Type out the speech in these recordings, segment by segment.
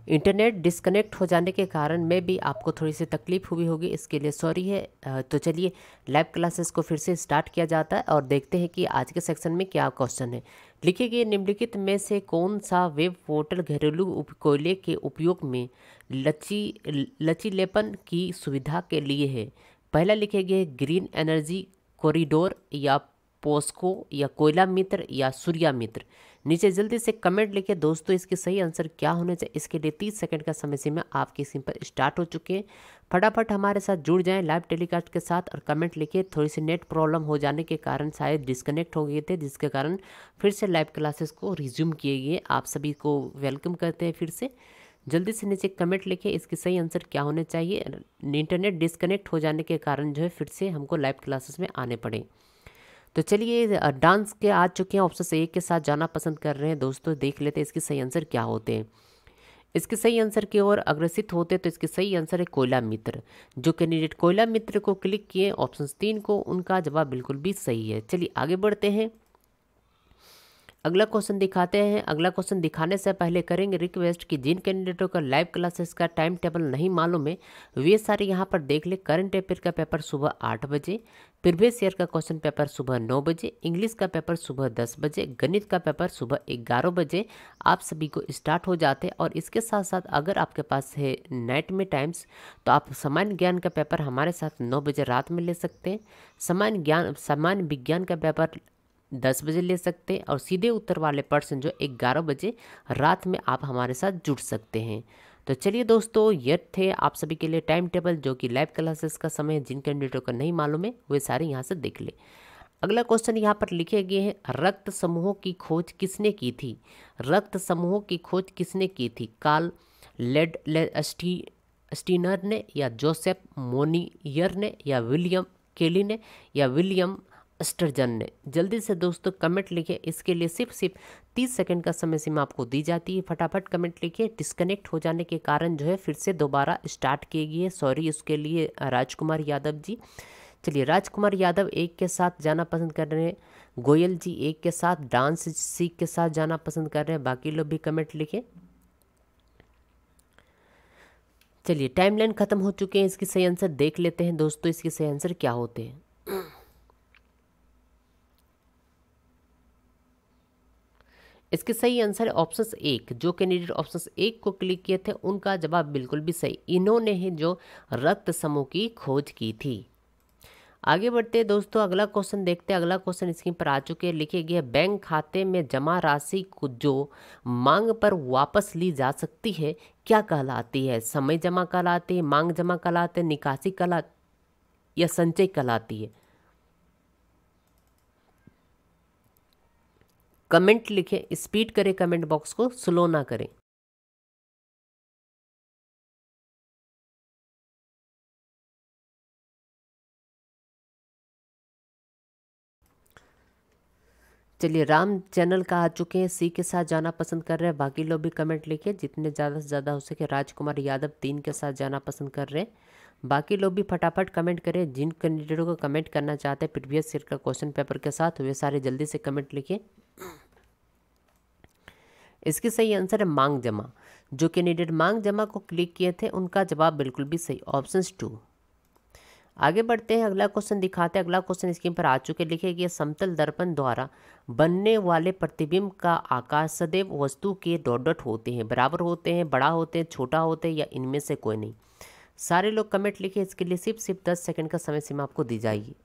Internet disconnect हो जाने के कारण में भी आपको थोड़ी सी तकलीफ हुई होगी, इसके लिए सॉरी है। तो चलिए लाइव क्लासेस को फिर से स्टार्ट किया जाता है और देखते हैं कि आज के सेक्शन में क्या क्वेश्चन है। लिखे गए निम्नलिखित में से कौन सा वेब पोर्टल घरेलू कोयले के उपयोग में लचीलेपन की सुविधा के लिए है? पहला लिखे गए ग्रीन एनर्जी कॉरिडोर या पोस्को या कोयला मित्र या सूर्या मित्र। नीचे जल्दी से कमेंट लिखे दोस्तों, इसके सही आंसर क्या होने चाहिए। इसके लिए 30 सेकंड का समय सीमा आपकी स्क्रीन पर स्टार्ट हो चुके हैं। फटाफट हमारे साथ जुड़ जाएं लाइव टेलीकास्ट के साथ और कमेंट लिखिए। थोड़ी सी नेट प्रॉब्लम हो जाने के कारण शायद डिस्कनेक्ट हो गए थे, जिसके कारण फिर से लाइव क्लासेस को रिज्यूम किए गए। आप सभी को वेलकम करते हैं फिर से। जल्दी से नीचे कमेंट लिखिए इसके सही आंसर क्या होने चाहिए। इंटरनेट डिस्कनेक्ट हो जाने के कारण जो है फिर से हमको लाइव क्लासेस में आने पड़े। तो चलिए डांस के आ चुके हैं, ऑप्शन ए के साथ जाना पसंद कर रहे हैं दोस्तों। देख लेते हैं इसके सही आंसर क्या होते हैं। इसके सही आंसर की ओर अग्रसित होते तो इसके सही आंसर है कोयला मित्र। जो कैंडिडेट कोयला मित्र को क्लिक किए ऑप्शन 3 को, उनका जवाब बिल्कुल भी सही है। चलिए आगे बढ़ते हैं, अगला क्वेश्चन दिखाते हैं। अगला क्वेश्चन दिखाने से पहले करेंगे रिक्वेस्ट कि जिन कैंडिडेटों का लाइव क्लासेस का टाइम टेबल नहीं मालूम है वे सारे यहाँ पर देख ले। करंट अफेयर का पेपर सुबह 8 बजे, प्रीवियस ईयर का क्वेश्चन पेपर सुबह 9 बजे, इंग्लिश का पेपर सुबह 10 बजे, गणित का पेपर सुबह 11 बजे आप सभी को स्टार्ट हो जाते हैं। और इसके साथ साथ अगर आपके पास है नाइट में टाइम्स तो आप सामान्य ज्ञान का पेपर हमारे साथ 9 बजे रात में ले सकते हैं। सामान्य विज्ञान का पेपर 10 बजे ले सकते हैं और सीधे उत्तर वाले पर्सन जो 11 बजे रात में आप हमारे साथ जुड़ सकते हैं। तो चलिए दोस्तों, ये थे आप सभी के लिए टाइम टेबल जो कि लाइव क्लासेस का समय जिन कैंडिडेटों को नहीं मालूम है वे सारे यहाँ से देख ले। अगला क्वेश्चन यहाँ पर लिखे गए हैं, रक्त समूहों की खोज किसने की थी? रक्त समूहों की खोज किसने की थी? कार्ल स्टीनर ने या जोसेफ मोनियर ने या विलियम केली ने या विलियम स्टर्जन ने? जल्दी से दोस्तों कमेंट लिखिए। इसके लिए सिर्फ 30 सेकंड का समय सीमा आपको दी जाती है। फटाफट कमेंट लिखिए। डिस्कनेक्ट हो जाने के कारण जो है फिर से दोबारा स्टार्ट किए गए, सॉरी इसके लिए राजकुमार यादव जी। चलिए राजकुमार यादव 1 के साथ जाना पसंद कर रहे हैं, गोयल जी 1 के साथ, डांस सीख के साथ जाना पसंद कर रहे हैं। बाकी लोग भी कमेंट लिखे। चलिए टाइमलाइन खत्म हो चुके हैं, इसकी सही आंसर देख लेते हैं दोस्तों, इसके सही आंसर क्या होते हैं। इसके सही आंसर है ऑप्शन 1। जो कैंडिडेट ऑप्शन 1 को क्लिक किए थे उनका जवाब बिल्कुल भी सही, इन्होंने ही जो रक्त समूह की खोज की थी। आगे बढ़ते हैं दोस्तों, अगला क्वेश्चन देखते हैं। अगला क्वेश्चन स्क्रीन पर आ चुके हैं, लिखे गए बैंक खाते में जमा राशि को जो मांग पर वापस ली जा सकती है क्या कहलाती है? समय जमा कहलाती है, मांग जमा कहलाते हैं, निकासी कहलाती या संचय कहलाती है? कमेंट लिखें, स्पीड करें कमेंट बॉक्स को, स्लो ना करें। चलिए राम चैनल का आ चुके हैं, सी के साथ जाना पसंद कर रहे हैं। बाकी लोग भी कमेंट लिखिए, जितने ज़्यादा से ज़्यादा हो सके। राजकुमार यादव 3 के साथ जाना पसंद कर रहे हैं। बाकी लोग भी फटाफट कमेंट करें, जिन कैंडिडेटों को कमेंट करना चाहते हैं प्रीवियस ईयर का क्वेश्चन पेपर के साथ वे सारे जल्दी से कमेंट लिखिए। इसकी सही आंसर है मांग जमा। जो कैंडिडेट मांग जमा को क्लिक किए थे उनका जवाब बिल्कुल भी सही, ऑप्शन 2। आगे बढ़ते हैं, अगला क्वेश्चन दिखाते हैं। अगला क्वेश्चन स्क्रीन पर आ चुके, लिखे गए समतल दर्पण द्वारा बनने वाले प्रतिबिंब का आकार सदैव वस्तु के डॉट डॉट होते हैं, बराबर होते हैं, बड़ा होते हैं, छोटा होते हैं या इनमें से कोई नहीं? सारे लोग कमेंट लिखे। इसके लिए सिर्फ 10 सेकंड का समय सीमा आपको दी जाएगी।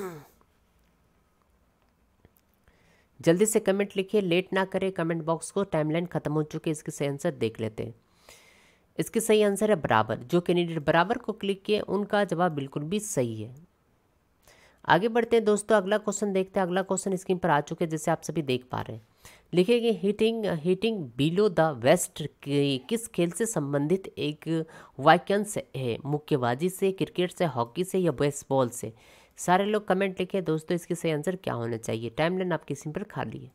जल्दी से कमेंट लिखिए, लेट ना करें कमेंट बॉक्स को, टाइमलाइन खत्म हो चुकी है। इसके सही आंसर देख लेते हैं। इसकी सही आंसर है बराबर। जो कैंडिडेट बराबर को क्लिक किए उनका जवाब बिल्कुल भी सही है। आगे बढ़ते हैं दोस्तों, अगला क्वेश्चन देखते हैं। अगला क्वेश्चन स्क्रीन पर आ चुके हैं, जैसे आप सभी देख पा रहे हैं। लिखेंगे हीटिंग बिलो द वेस्ट किस खेल से संबंधित एक वाक्यांश है? मुक्केबाजी से, क्रिकेट से, हॉकी से या बेसबॉल से? सारे लोग कमेंट लिखे दोस्तों, इसके सही आंसर क्या होना चाहिए। टाइमलाइन आपकी स्क्रीन पर खाली है।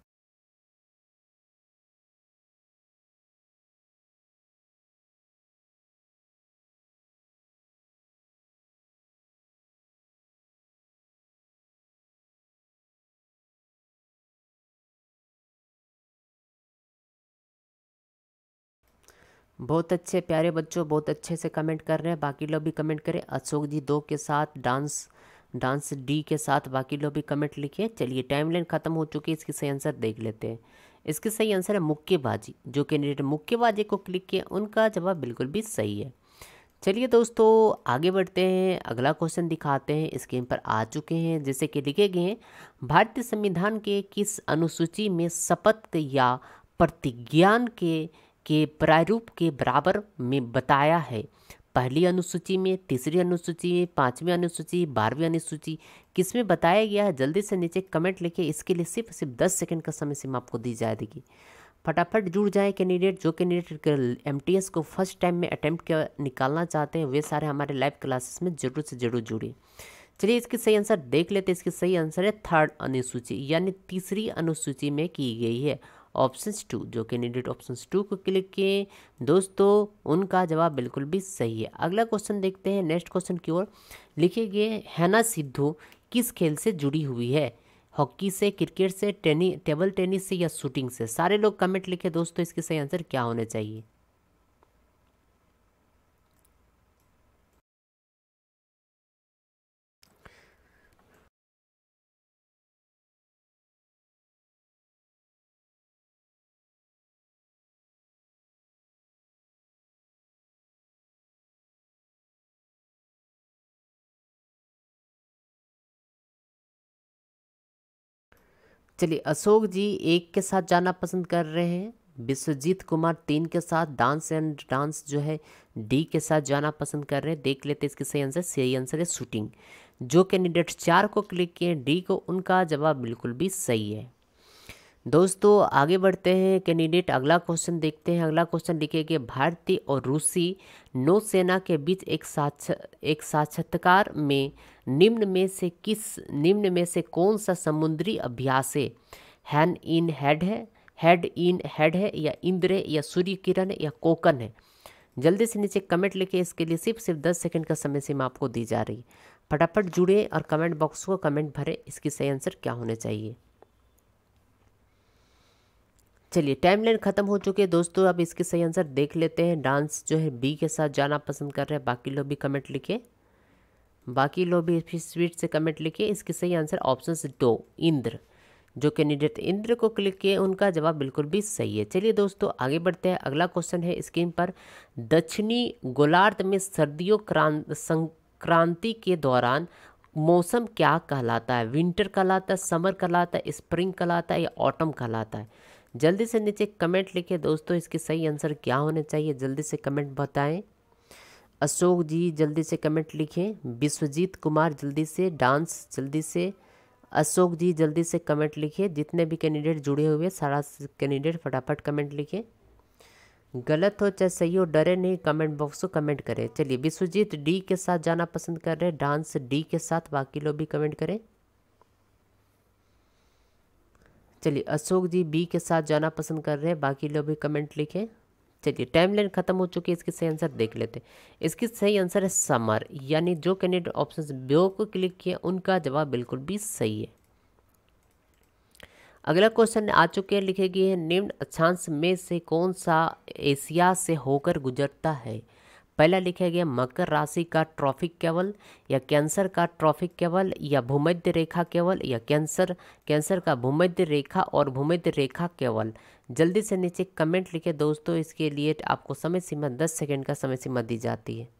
बहुत अच्छे प्यारे बच्चों, बहुत अच्छे से कमेंट कर रहे हैं। बाकी लोग भी कमेंट करें। अशोक जी 2 के साथ, डांस डी के साथ, बाकी लोग भी कमेंट लिखे। चलिए टाइमलाइन ख़त्म हो चुकी है, इसकी सही आंसर देख लेते हैं। इसकी सही आंसर है मुक्केबाजी। जो कैंडिडेट मुक्केबाजी को क्लिक किए उनका जवाब बिल्कुल भी सही है। चलिए दोस्तों आगे बढ़ते हैं, अगला क्वेश्चन दिखाते हैं। स्क्रीन पर आ चुके हैं, जैसे कि लिखे गए हैं, भारतीय संविधान के किस अनुसूची में शपथ या प्रतिज्ञान के प्रारूप के बराबर में बताया है? पहली अनुसूची में, तीसरी अनुसूची में, पांचवी अनुसूची, 12वीं अनुसूची, किसमें बताया गया है? जल्दी से नीचे कमेंट लिखिए। इसके लिए सिर्फ 10 सेकंड का समय सीमा आपको दी जाएगी। फटाफट जुड़ जाए कैंडिडेट। जो कैंडिडेट एमटीएस को फर्स्ट टाइम में अटेम्प्ट निकालना चाहते हैं वे सारे हमारे लाइव क्लासेस में जरूर से जरूर जुड़े। चलिए इसकी सही आंसर देख लेते हैं। इसकी सही आंसर है थर्ड अनुसूची, यानी तीसरी अनुसूची में की गई है, ऑप्शन 2। जो कैंडिडेट ऑप्शन 2 को क्लिक किए दोस्तों उनका जवाब बिल्कुल भी सही है। अगला क्वेश्चन देखते हैं, नेक्स्ट क्वेश्चन की ओर। लिखे गए हैना सिद्धू किस खेल से जुड़ी हुई है? हॉकी से, क्रिकेट से, टेबल टेनिस से या शूटिंग से? सारे लोग कमेंट लिखे दोस्तों, इसके सही आंसर क्या होने चाहिए। चलिए अशोक जी 1 के साथ जाना पसंद कर रहे हैं, विश्वजीत कुमार 3 के साथ, डांस जो है डी के साथ जाना पसंद कर रहे हैं। देख लेते हैं इसकी सही आंसर। सही आंसर है शूटिंग। जो कैंडिडेट 4 को क्लिक किए डी को, उनका जवाब बिल्कुल भी सही है। दोस्तों आगे बढ़ते हैं कैंडिडेट, अगला क्वेश्चन देखते हैं। अगला क्वेश्चन लिखेंगे, भारतीय और रूसी नौसेना के बीच एक साक्षात्कार में निम्न में से कौन सा समुद्री अभ्यास है? हैंड इन हेड है, या इंद्र या सूर्य किरण या कोकन है? जल्दी से नीचे कमेंट लिखे। इसके लिए सिर्फ 10 सेकंड का समय सीमा आपको दी जा रही है। फटाफट जुड़े और कमेंट बॉक्स को कमेंट भरे। इसकी सही आंसर क्या होने चाहिए। चलिए टाइमलाइन खत्म हो चुकी है दोस्तों, अब इसके सही आंसर देख लेते हैं। डांस जो है बी के साथ जाना पसंद कर रहे हैं। बाकी लोग भी कमेंट लिखे, बाकी लोग भी फिर स्वीट से कमेंट लिखे। इसकी सही आंसर ऑप्शन 2 इंद्र। जो कैंडिडेट इंद्र को क्लिक किए उनका जवाब बिल्कुल भी सही है। चलिए दोस्तों आगे बढ़ते हैं। अगला क्वेश्चन है स्क्रीन पर, दक्षिणी गोलार्ध में सर्दियों संक्रांति के दौरान मौसम क्या कहलाता है? विंटर कहलाता है, समर कहलाता है, स्प्रिंग कहलाता है या ऑटम कहलाता है? जल्दी से नीचे कमेंट लिखिए दोस्तों, इसकी सही आंसर क्या होने चाहिए। जल्दी से कमेंट बताएं। अशोक जी जल्दी से कमेंट लिखें, विश्वजीत कुमार जल्दी से, डांस जल्दी से, अशोक जी जल्दी से कमेंट लिखिए। जितने भी कैंडिडेट जुड़े हुए सारा कैंडिडेट फटाफट कमेंट लिखें। गलत हो चाहे सही हो डरे नहीं, कमेंट बॉक्स को कमेंट करें। चलिए विश्वजीत डी के साथ जाना पसंद कर रहे हैं, डांस डी के साथ, बाकी लोग भी कमेंट करें। चलिए अशोक जी बी के साथ जाना पसंद कर रहे हैं, बाकी लोग भी कमेंट लिखें। चलिए टाइमलाइन खत्म हो चुकी है, इसकी सही आंसर देख लेते हैं। इसकी सही आंसर है समर, यानी जो कैंडिडेट ऑप्शन बी को क्लिक किया उनका जवाब बिल्कुल भी सही है। अगला क्वेश्चन आ चुके हैं, लिखे गए हैं, निम्न अक्षांश में से कौन सा एशिया से होकर गुजरता है? पहला लिखा गया मकर राशि का ट्रॉफिक केवल, या कैंसर का ट्रॉफिक केवल, या भूमध्य रेखा केवल, या कैंसर का भूमध्य रेखा और भूमध्य रेखा केवल? जल्दी से नीचे कमेंट लिखे दोस्तों, इसके लिए आपको समय सीमा 10 सेकंड का समय सीमा दी जाती है।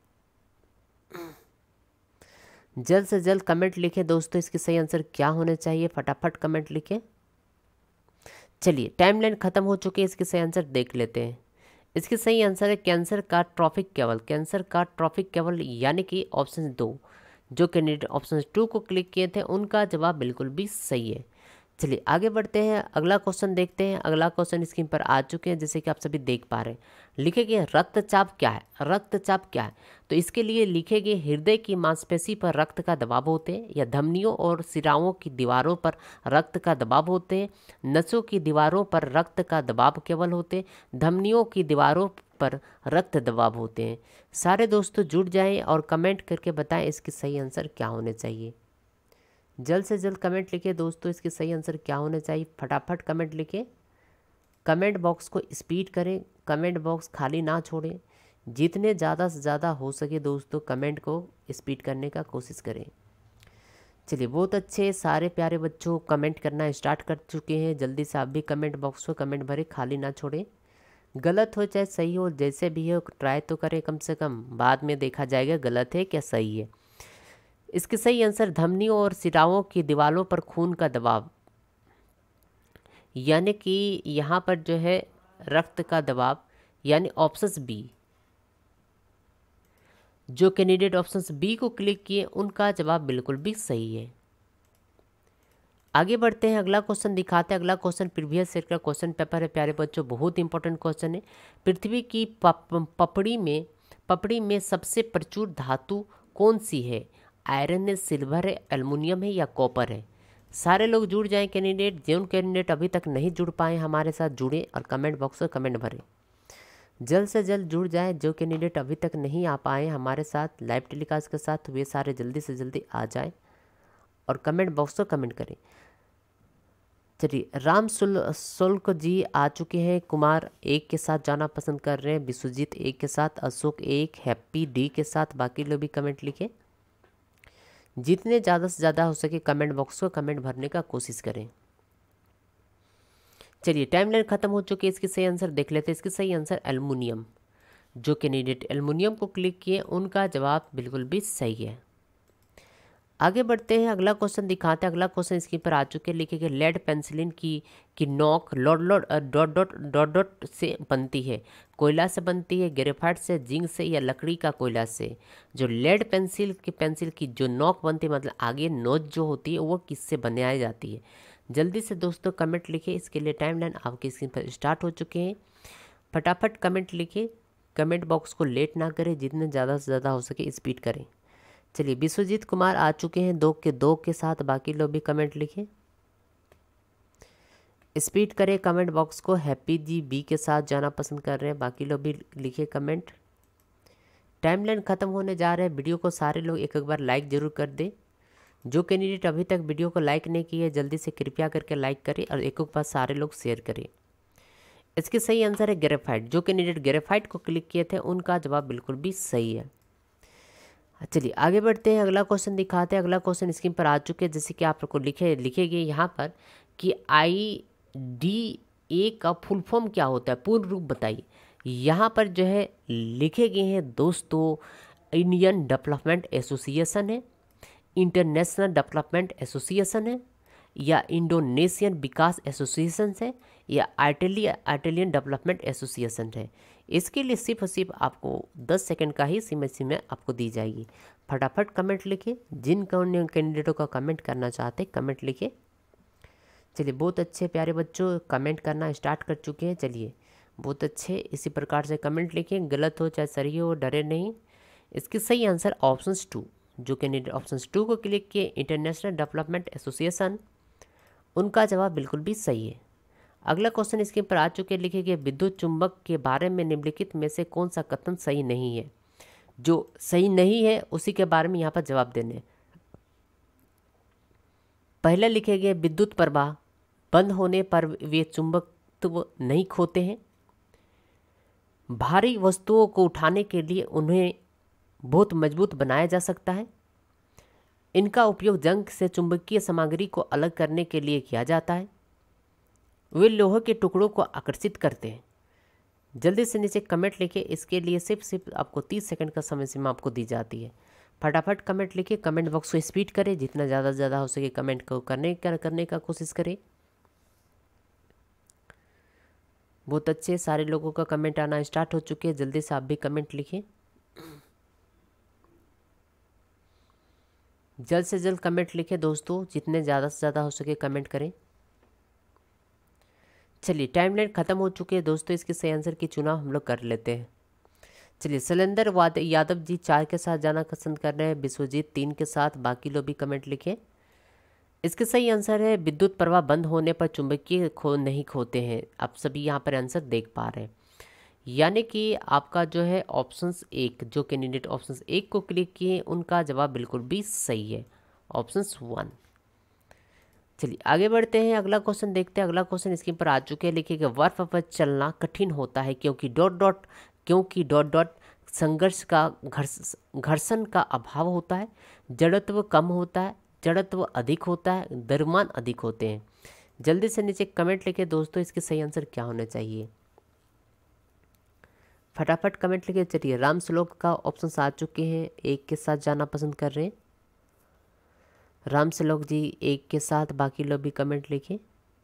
जल्द से जल्द कमेंट लिखें दोस्तों, इसकी सही आंसर क्या होने चाहिए। फटाफट कमेंट लिखें। चलिए टाइमलाइन खत्म हो चुकी है, इसके सही आंसर देख लेते हैं। इसकी सही आंसर है कैंसर का ट्रॉफिक केवल, कैंसर का ट्रॉफिक केवल, यानी कि ऑप्शन 2। जो कैंडिडेट ऑप्शन 2 को क्लिक किए थे उनका जवाब बिल्कुल भी सही है। चलिए आगे बढ़ते हैं, अगला क्वेश्चन देखते हैं। अगला क्वेश्चन स्क्रीन पर आ चुके हैं, जैसे कि आप सभी देख पा रहे हैं। लिखे गए रक्तचाप क्या है? रक्तचाप क्या है? तो इसके लिए लिखे गए हृदय की मांसपेशी पर रक्त का दबाव होते हैं, या धमनियों और सिराओं की दीवारों पर रक्त का दबाव होते हैं, नसों की दीवारों पर रक्त का दबाव केवल होते हैं, धमनियों की दीवारों पर रक्त दबाव होते हैं? सारे दोस्तों जुड़ जाएं और कमेंट करके बताएं इसकी सही आंसर क्या होने चाहिए। जल्द से जल्द कमेंट लिखिए दोस्तों, इसकी सही आंसर क्या होना चाहिए। फटाफट कमेंट लिखिए, कमेंट बॉक्स को स्पीड करें, कमेंट बॉक्स खाली ना छोड़ें। जितने ज़्यादा से ज़्यादा हो सके दोस्तों कमेंट को स्पीड करने का कोशिश करें। चलिए, बहुत अच्छे सारे प्यारे बच्चों कमेंट करना स्टार्ट कर चुके हैं। जल्दी से आप भी कमेंट बॉक्स में कमेंट भरें, खाली ना छोड़ें। गलत हो चाहे सही हो, जैसे भी हो ट्राई तो करें कम से कम, बाद में देखा जाएगा गलत है क्या सही है। इसके सही आंसर धमनियों और सिराओं की दीवारों पर खून का दबाव, यानी कि यहाँ पर जो है रक्त का दबाव, यानी ऑप्शन बी। जो कैंडिडेट ऑप्शन बी को क्लिक किए उनका जवाब बिल्कुल भी सही है। आगे बढ़ते हैं, अगला क्वेश्चन दिखाते हैं। अगला क्वेश्चन प्रीवियस ईयर का क्वेश्चन पेपर है प्यारे बच्चों, बहुत इंपॉर्टेंट क्वेश्चन है। पृथ्वी की पपड़ी में सबसे प्रचुर धातु कौन सी है? आयरन है, सिल्वर है, एल्युमिनियम है या कॉपर है? सारे लोग जुड़ जाएं कैंडिडेट। जो कैंडिडेट अभी तक नहीं जुड़ पाए हमारे साथ जुड़ें और कमेंट बॉक्स में कमेंट भरें। जल्द से जल्द जुड़ जाए। जो कैंडिडेट अभी तक नहीं आ पाए हमारे साथ लाइव टेलीकास्ट के साथ, वे सारे जल्दी से जल्दी आ जाएं और कमेंट बॉक्स में कमेंट करें। चलिए, राम शुल्क जी आ चुके हैं। कुमार 1 के साथ जाना पसंद कर रहे हैं, विश्वजीत 1 के साथ, अशोक 1, हैप्पी D के साथ। बाकी लोग भी कमेंट लिखें। जितने ज़्यादा से ज़्यादा हो सके कमेंट बॉक्स को कमेंट भरने का कोशिश करें। चलिए, टाइमलाइन खत्म हो चुकी है। इसकी सही आंसर देख लेते हैं। इसकी सही आंसर एल्युमिनियम। जो कैंडिडेट एल्युमिनियम को क्लिक किए उनका जवाब बिल्कुल भी सही है। आगे बढ़ते हैं, अगला क्वेश्चन दिखाते हैं। अगला क्वेश्चन स्क्रीन पर आ चुके हैं। लिखे गए लेड पेंसिलिन की नोक डॉट डॉट से बनती है। कोयला से बनती है, ग्रेफाइट से, जिंक से या लकड़ी का कोयला से? जो लेड पेंसिल की जो नोक बनती है, मतलब आगे नोच जो होती है, वो किससे बनाई जाती है? जल्दी से दोस्तों कमेंट लिखे। इसके लिए टाइमलाइन आपकी स्क्रीन पर स्टार्ट हो चुके हैं। फटाफट कमेंट लिखे। कमेंट बॉक्स को लेट ना करें, जितने ज़्यादा से ज़्यादा हो सके स्पीड करें। चलिए, विश्वजीत कुमार आ चुके हैं 2 के साथ। बाकी लोग भी कमेंट लिखें, स्पीड करें कमेंट बॉक्स को। हैप्पी जी B के साथ जाना पसंद कर रहे हैं। बाकी लोग भी लिखे कमेंट। टाइमलाइन खत्म होने जा रहे हैं। वीडियो को सारे लोग एक बार लाइक जरूर कर दें। जो कैंडिडेट अभी तक वीडियो को लाइक नहीं किए जल्दी से कृपया करके लाइक करें और एक बार सारे लोग शेयर करें। इसके सही आंसर है ग्रेफाइट। जो कैंडिडेट ग्रेफाइट को क्लिक किए थे उनका जवाब बिल्कुल भी सही है। चलिए, आगे बढ़ते हैं। अगला क्वेश्चन दिखाते हैं। अगला क्वेश्चन स्क्रीन पर आ चुके हैं। जैसे कि आप लोग को लिखेंगे यहाँ पर कि IDA का फुल फॉर्म क्या होता है, पूर्ण रूप बताइए। यहाँ पर जो है लिखे गए हैं दोस्तों, इंडियन डेवलपमेंट एसोसिएशन है, इंटरनेशनल डेवलपमेंट एसोसिएशन है, या इंडोनेशियन विकास एसोसिएशन है, या इटालियन डेवलपमेंट एसोसिएशन है। इसके लिए सिर्फ और सिर्फ आपको 10 सेकंड का ही समय आपको दी जाएगी। फटाफट कमेंट लिखें। जिन कैंडिडेटों का कमेंट करना चाहते हैं कमेंट लिखें। चलिए, बहुत अच्छे प्यारे बच्चों कमेंट करना स्टार्ट कर चुके हैं। चलिए, बहुत अच्छे, इसी प्रकार से कमेंट लिखें। गलत हो चाहे सही हो, डरे नहीं। इसकी सही आंसर ऑप्शन 2। जो कैंडिडेट ऑप्शन 2 को क्लिक किए, इंटरनेशनल डेवलपमेंट एसोसिएशन, उनका जवाब बिल्कुल भी सही है। अगला क्वेश्चन स्क्रीन पर आ चुके हैं। लिखे गए विद्युत चुंबक के बारे में निम्नलिखित में से कौन सा कथन सही नहीं है? जो सही नहीं है उसी के बारे में यहाँ पर जवाब देने। पहले लिखे गए विद्युत प्रवाह बंद होने पर वे चुंबकत्व नहीं खोते हैं। भारी वस्तुओं को उठाने के लिए उन्हें बहुत मजबूत बनाया जा सकता है। इनका उपयोग जंग से चुंबकीय सामग्री को अलग करने के लिए किया जाता है। वे लोहे के टुकड़ों को आकर्षित करते हैं। जल्दी से नीचे कमेंट लिखिए। इसके लिए सिर्फ आपको 30 सेकंड का समय सीमा आपको दी जाती है। फटाफट कमेंट लिखिए। कमेंट बॉक्स को स्पीड करें, जितना ज़्यादा से ज़्यादा हो सके कमेंट को करने का कोशिश करें। बहुत अच्छे सारे लोगों का कमेंट आना स्टार्ट हो चुके हैं। जल्दी से आप भी कमेंट लिखें। जल्द से जल्द कमेंट लिखें दोस्तों, जितने ज़्यादा से ज़्यादा हो सके कमेंट करें। चलिए, टाइमलाइन खत्म हो चुके हैं दोस्तों। इसके सही आंसर की चुनाव हम लोग कर लेते हैं। चलिए, शैलेंद्र यादव जी 4 के साथ जाना पसंद कर रहे हैं, विश्वजीत 3 के साथ। बाकी लोग भी कमेंट लिखें। इसके सही आंसर है विद्युत प्रवाह बंद होने पर चुंबकीय नहीं खोते हैं। आप सभी यहाँ पर आंसर देख पा रहे हैं, यानी कि आपका जो है ऑप्शंस 1, जो कैंडिडेट ऑप्शंस 1 को क्लिक किए उनका जवाब बिल्कुल भी सही है, ऑप्शंस 1। चलिए आगे बढ़ते हैं, अगला क्वेश्चन देखते हैं। अगला क्वेश्चन स्क्रीन पर आ चुके हैं, लिखिएगा बर्फ पर चलना कठिन होता है क्योंकि डॉट डॉट संघर्ष का घर्षण का अभाव होता है, जड़त्व कम होता है, जड़त्व अधिक होता है, द्रव्यमान अधिक होते हैं। जल्दी से नीचे कमेंट लिखे दोस्तों, इसके सही आंसर क्या होना चाहिए, फटाफट कमेंट लिखे। चलिए राम श्लोक का ऑप्शन आ चुके हैं, एक के साथ जाना पसंद कर रहे हैं। राम श्लोक जी एक के साथ, बाकी लोग भी कमेंट लिखें।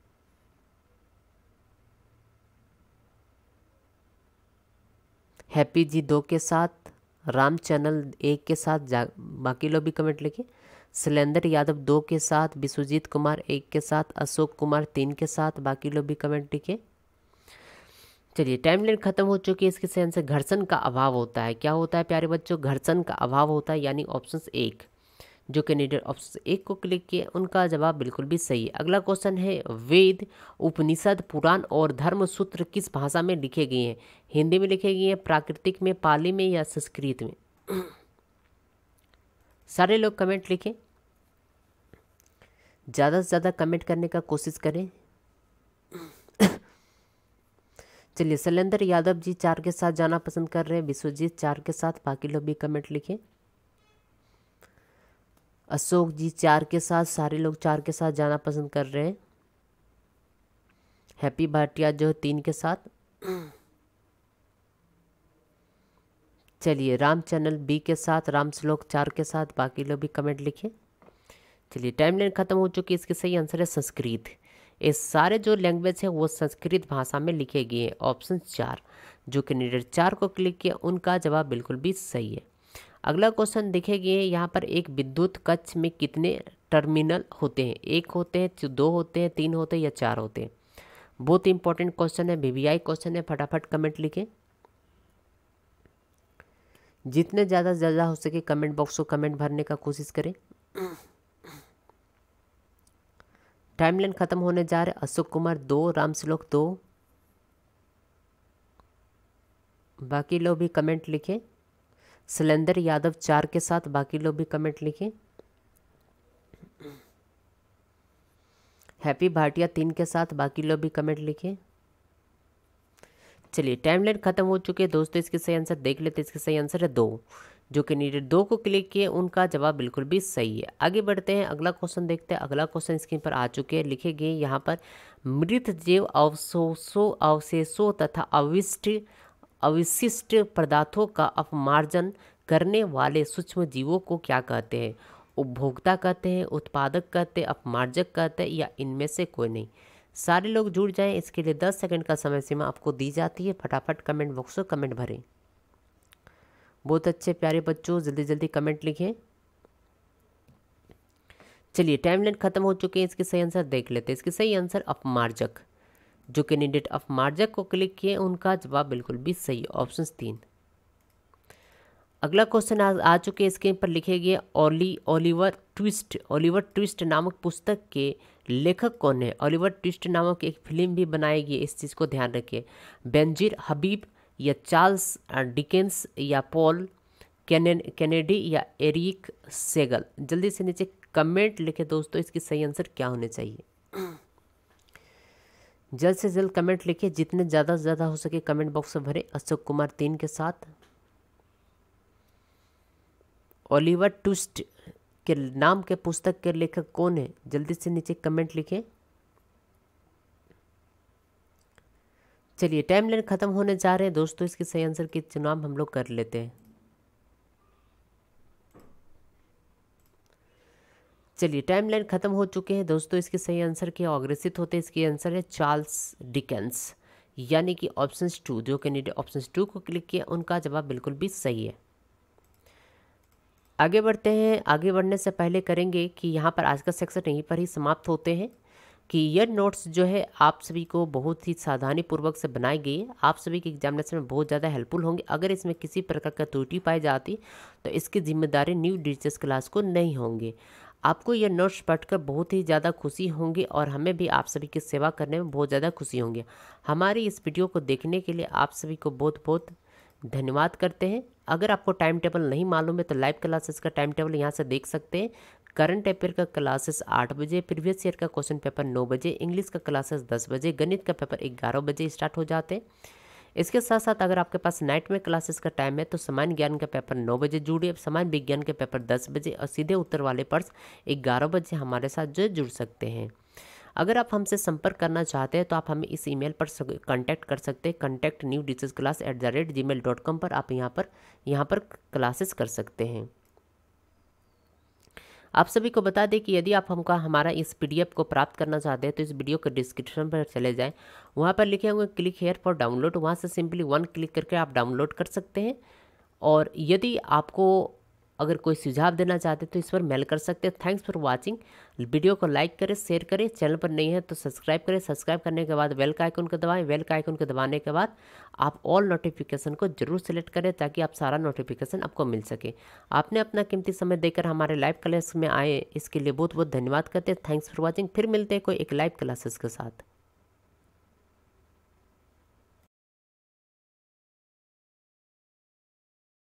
हैप्पी जी 2 के साथ, राम चैनल 1 के साथ, बाकी लोग भी कमेंट लिखें। शैलेंद्र यादव 2 के साथ, विश्वजीत कुमार 1 के साथ, अशोक कुमार 3 के साथ, बाकी लोग भी कमेंट लिखें। चलिए टाइमलाइन खत्म हो चुकी है, इसके सही आंसर घर्षण का अभाव होता है। क्या होता है प्यारे बच्चों, घर्षण का अभाव होता है, यानी ऑप्शन 1। जो कैंडिडेट ऑप्शन 1 को क्लिक किए उनका जवाब बिल्कुल भी सही है। अगला क्वेश्चन है, वेद, उपनिषद, पुराण और धर्म सूत्र किस भाषा में लिखे गए हैं? हिंदी में लिखे गए हैं, प्राकृतिक में, पाली में या संस्कृत में? सारे लोग कमेंट लिखें, ज़्यादा से ज़्यादा कमेंट करने का कोशिश करें। चलिए शैलेंद्र यादव जी 4 के साथ जाना पसंद कर रहे हैं, विश्वजीत 4 के साथ, बाकी लोग भी कमेंट लिखें। अशोक जी 4 के साथ, सारे लोग 4 के साथ जाना पसंद कर रहे हैं। हैप्पी भाटिया जो है 3 के साथ। चलिए राम चैनल बी के साथ, राम श्लोक 4 के साथ, बाकी लोग भी कमेंट लिखें। चलिए टाइमलाइन खत्म हो चुकी है, इसके सही आंसर है संस्कृत। ये सारे जो लैंग्वेज है वो संस्कृत भाषा में लिखे गए हैं, ऑप्शन 4। जो कैंडिडेट 4 को क्लिक किया उनका जवाब बिल्कुल भी सही है। अगला क्वेश्चन देखेंगे, यहाँ पर एक विद्युत कक्ष में कितने टर्मिनल होते हैं? 1 होते हैं, 2 होते हैं, 3 होते हैं या 4 होते हैं? बहुत इंपॉर्टेंट क्वेश्चन है, वीवीआई क्वेश्चन है, फटाफट कमेंट लिखें। जितने ज़्यादा से ज़्यादा हो सके कमेंट बॉक्स को कमेंट भरने का कोशिश करें। टाइमलाइन खत्म होने जा रहे। अशोक कुमार 2, राम श्लोक 2, बाकी लोग भी कमेंट लिखें। शैलेंद्र यादव 4 के साथ, बाकी लोग भी कमेंट लिखें। हैप्पी भाटिया 3 के साथ, बाकी लोग भी कमेंट लिखें। चलिए टाइमलाइन खत्म हो चुके हैं दोस्तों, इसके सही आंसर देख लेते हैं। इसके सही आंसर है 2। जो कैंडिडेट 2 को क्लिक किए उनका जवाब बिल्कुल भी सही है। आगे बढ़ते हैं, अगला क्वेश्चन देखते हैं। अगला क्वेश्चन स्क्रीन पर आ चुके हैं, लिखे गए यहाँ पर, मृत जैव अवशेषों तथा अवशिष्ट पदार्थों का अपमार्जन करने वाले सूक्ष्म जीवों को क्या कहते हैं? उपभोक्ता कहते हैं, उत्पादक कहते हैं, अपमार्जक कहते हैं या इनमें से कोई नहीं? सारे लोग जुड़ जाएं, इसके लिए 10 सेकंड का समय सीमा आपको दी जाती है। फटाफट कमेंट बॉक्स में कमेंट भरें। बहुत अच्छे प्यारे बच्चों, जल्दी जल्दी कमेंट लिखें। चलिए टाइमलाइन खत्म हो चुके हैं, इसके सही आंसर देख लेते हैं। इसके सही आंसर अपमार्जक। जो कैंडिडेट अपमार्जक को क्लिक किए उनका जवाब बिल्कुल भी सही, ऑप्शन 3। अगला क्वेश्चन आ चुके हैं, स्क्रीन पर लिखे गए, ओलिवर ट्विस्ट नामक पुस्तक के लेखक कौन है? ओलिवर ट्विस्ट नामक एक फिल्म भी बनाई गई, इस चीज़ को ध्यान रखिए। बेंजीर हबीब या चार्ल्स डिकेंस या पॉल कैनेडी या एरिक सेगल? जल्दी से नीचे कमेंट लिखे दोस्तों, इसकी सही आंसर क्या होने चाहिए? जल्द से जल्द कमेंट लिखिए, जितने ज़्यादा से ज़्यादा हो सके कमेंट बॉक्स में भरे। अशोक कुमार 3 के साथ। ओलिवर ट्विस्ट के नाम के पुस्तक के लेखक कौन है? जल्दी से नीचे कमेंट लिखें। चलिए टाइमलाइन खत्म होने जा रहे हैं दोस्तों, इसके सही आंसर की चुनाव हम लोग कर लेते हैं। चलिए टाइमलाइन खत्म हो चुके हैं दोस्तों, इसके सही आंसर के अग्रसित होते हैं। इसकी आंसर है चार्ल्स डिकेंस, यानी कि ऑप्शन 2। जो कैंडिडेट ऑप्शन 2 को क्लिक किया उनका जवाब बिल्कुल भी सही है। आगे बढ़ते हैं। आगे बढ़ने से पहले करेंगे कि यहाँ पर आज का सेक्शन यहीं पर ही समाप्त होते हैं। कि यह नोट्स जो है आप सभी को बहुत ही सावधानी पूर्वक से बनाई गई है, आप सभी के एग्जामिनेशन में बहुत ज़्यादा हेल्पफुल होंगे। अगर इसमें किसी प्रकार का त्रुटि पाई जाती तो इसकी जिम्मेदारी न्यू टीचर्स क्लास को नहीं होंगे। आपको यह नोट्स पढ़कर बहुत ही ज़्यादा खुशी होंगी और हमें भी आप सभी की सेवा करने में बहुत ज़्यादा खुशी होंगी। हमारी इस वीडियो को देखने के लिए आप सभी को बहुत बहुत धन्यवाद करते हैं। अगर आपको टाइम टेबल नहीं मालूम है तो लाइव क्लासेस का टाइम टेबल यहाँ से देख सकते हैं। करंट अफेयर का क्लासेस 8 बजे, प्रीवियस ईयर का क्वेश्चन पेपर 9 बजे, इंग्लिश का क्लासेस 10 बजे, गणित का पेपर 11 बजे स्टार्ट हो जाते हैं। इसके साथ साथ अगर आपके पास नाइट में क्लासेस का टाइम है तो सामान्य ज्ञान का पेपर 9 बजे जुड़िए, सामान्य विज्ञान के पेपर 10 बजे और सीधे उत्तर वाले पर्स 11 बजे हमारे साथ जो जुड़ सकते हैं। अगर आप हमसे संपर्क करना चाहते हैं तो आप हमें इस ईमेल पर कांटेक्ट कर सकते हैं, contact@newdiscussclass@gmail.com पर आप यहाँ पर क्लासेस कर सकते हैं। आप सभी को बता दें कि यदि आप हमारा इस पीडीएफ को प्राप्त करना चाहते हैं तो इस वीडियो के डिस्क्रिप्शन पर चले जाएं, वहाँ पर लिखे होंगे क्लिक हेयर फॉर डाउनलोड, वहाँ से सिंपली 1 क्लिक करके आप डाउनलोड कर सकते हैं। और यदि आपको अगर कोई सुझाव देना चाहते तो इस पर मेल कर सकते हैं। Thanks for watching. वीडियो को लाइक करें, शेयर करें, चैनल पर नहीं है तो सब्सक्राइब करें। सब्सक्राइब करने के बाद बेल का आइकन को दबाएं, बेल का आइकन को दबाने के बाद आप ऑल नोटिफिकेशन को जरूर सेलेक्ट करें ताकि आप सारा नोटिफिकेशन आपको मिल सके। आपने अपना कीमती समय देकर हमारे लाइव क्लास में आए, इसके लिए बहुत बहुत धन्यवाद करते हैं। Thanks for watching. फिर मिलते हैं कोई एक लाइव क्लासेस के साथ।